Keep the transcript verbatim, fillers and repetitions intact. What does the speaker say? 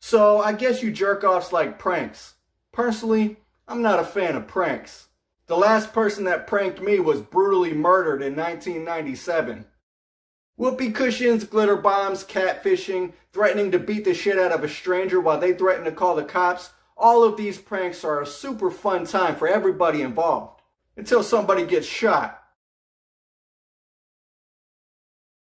So I guess you jerk-offs like pranks. Personally, I'm not a fan of pranks. The last person that pranked me was brutally murdered in nineteen ninety-seven. Whoopee cushions, glitter bombs, catfishing, threatening to beat the shit out of a stranger while they threaten to call the cops. All of these pranks are a super fun time for everybody involved. Until somebody gets shot.